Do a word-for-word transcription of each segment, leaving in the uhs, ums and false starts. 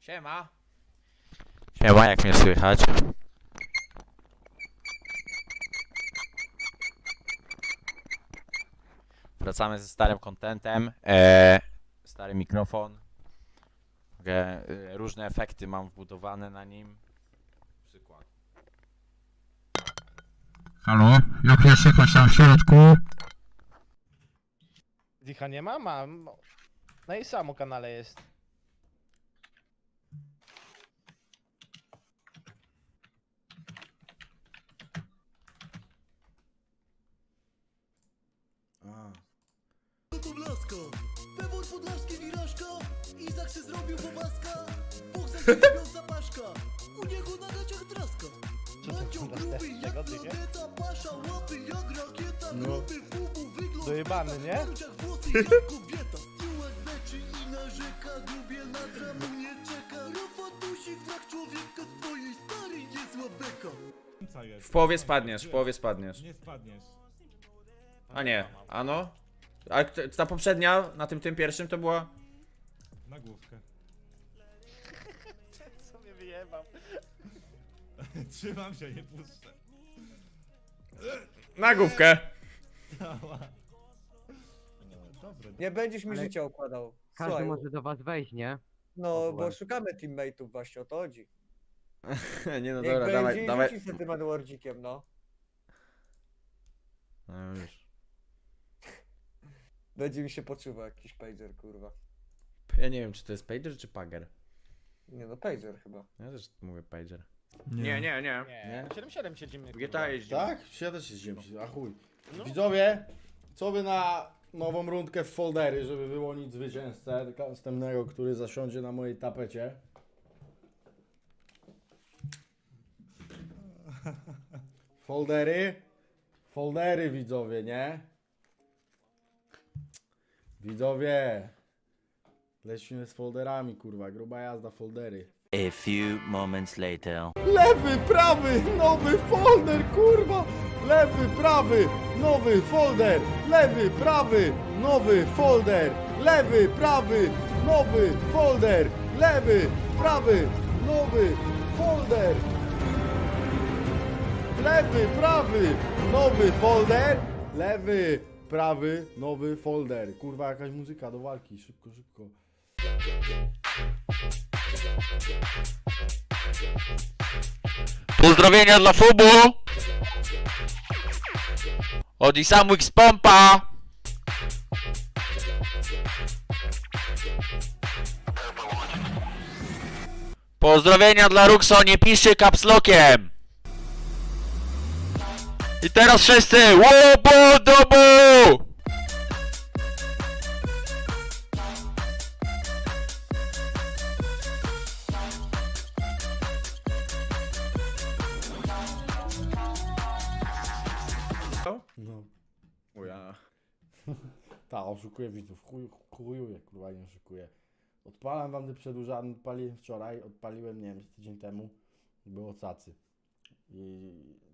Siema. Siema, jak mnie słychać? Wracamy ze starym contentem. Eee, stary mikrofon. E, różne efekty mam wbudowane na nim. Przykład. Halo? Jak mnie słychać tam w środku? Dicha nie ma? Mam. Na jej samu kanale jest. Podlaska, Pewor Podlaski wirażka, Izak się zrobił pomaska, Bóg zaśpiewał zapaszka, u niego na gaciach traska. Mandzio gruby jak planeta, pasza łapy jak rakieta, gruby fubu wygląd, Dojebany, nie? włosy jak kobieta. Steward leczy i narzeka, grubie na tramu nie czeka, Rafa dusik wrak człowieka, z twojej starej niezła beka. W połowie spadniesz, w połowie spadniesz. Nie spadniesz. A nie, ano? A kto- ta poprzednia, na tym tym pierwszym to była... Na główkę. Co mnie wyjebał? Trzymam się, nie puszczę. Na główkę! Dobra, Nie będziesz mi Ale życia układał. Każdy Słuchaj, może do was wejść, nie? no bo szukamy teammateów właśnie, o to chodzi. Nie no Niech dobra, będzie dawaj, i dawaj. rzuci sobie tym Edwardzikiem, no. No już. Będzie mi się poczuwał jakiś pager, kurwa. Ja nie wiem, czy to jest pager, czy pager. Nie no, pager chyba. Ja też mówię pager. Nie, Nie, nie, nie. Nie. siedem siedem siedzimy. W G T A jeździmy. Tak? Siada się z ziemi, a chuj. No. Widzowie, co by na nową rundkę w foldery, żeby wyłonić zwycięzcę następnego, który zasiądzie na mojej tapecie. Foldery. Foldery, widzowie, nie? Widzowie. Lecimy z folderami, kurwa. Gruba jazda, foldery. A few moments later. Lewy, prawy, nowy folder, kurwa! Lewy, prawy, nowy folder! Lewy, prawy, nowy folder! Lewy, prawy, nowy folder! Lewy, prawy, nowy folder! Lewy, prawy, nowy folder! Lewy, prawy, nowy folder. Kurwa, jakaś muzyka do walki. Szybko, szybko. Pozdrowienia dla Fubu! Od Isamu X Pompa! Pozdrowienia dla Ruxo, nie piszcie kapslokiem! I teraz wszyscy! Łobo dobu! No. O ja. Ta, oszukuję widzów. Chuj, chujuję, kurwa, nie oszukuję. Odpalam wam ten przedłużany, odpaliłem wczoraj, odpaliłem, nie wiem, z tydzień temu. Było cacy. I...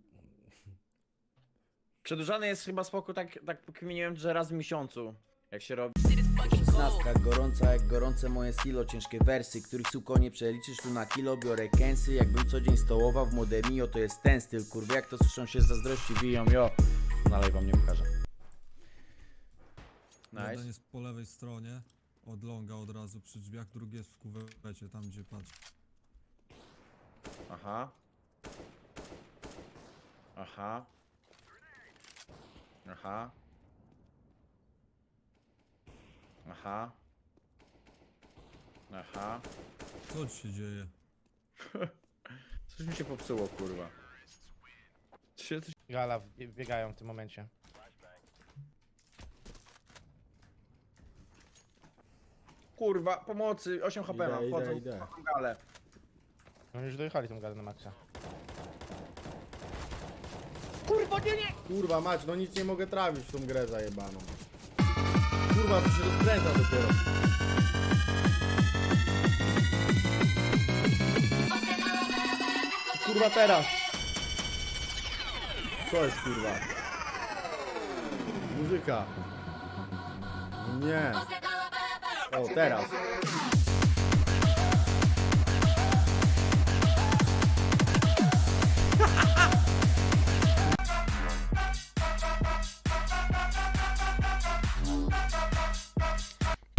Przedłużany jest chyba spoko, tak, tak pokminiłem, że raz w miesiącu. Jak się robi. Szesnastka, gorąca jak gorące moje silo. Ciężkie wersy, których suko nie przeliczysz tu na kilo. Biorę kęsy, jakbym co dzień stołował w młode mio. To jest ten styl, kurwa, jak to słyszą się z zazdrości wiją, jo. Dalej wam nie pokażę. Jeden Nice. jest po lewej stronie, od longa od razu przy drzwiach, drugi jest w kuwecie, tam gdzie patrz. Aha. Aha. Aha. Aha. Aha. Co ci się dzieje? Coś mi się popsuło, kurwa. Coś się, coś... Gala wbie- biegają w tym momencie. Kurwa, pomocy, osiem H P mam, Idę, wchodzą idę, idę. w galę. Oni już dojechali tą galę na maksa. Kurwa mać, no nic nie mogę trafić w tą grę zajebaną. Kurwa, to się rozkręca dopiero. Kurwa teraz. Co jest kurwa? Muzyka. Nie. O, teraz.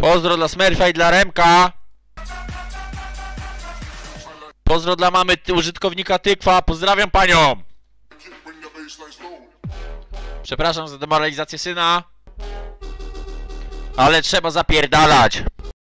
Pozdro dla Smurfa i dla Remka. Pozdro dla mamy ty, użytkownika Tykwa. Pozdrawiam panią. Przepraszam za demoralizację syna. Ale trzeba zapierdalać.